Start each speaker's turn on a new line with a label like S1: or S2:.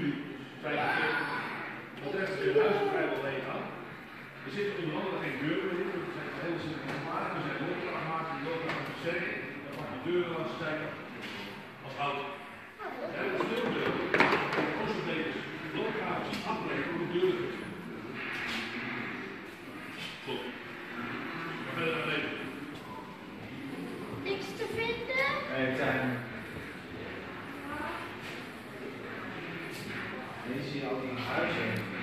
S1: juli 45. Dat heeft de huizen vrijwel leeg aan. Er zitten onder andere geen deuren meer in. Er zijn hele simpele gemaakt. Er zijn loodgraven gemaakt, die loodgraven versterken. Dan mag je deuren laten zijn als hout. Ja, dat is heel leuk. De kostenbrekers, loodgraven zien afbreken door de deuren. Goed. Maar verder naar leven.
S2: Niks te vinden?
S3: Nee, het zijn. Hier zie je al die huizen.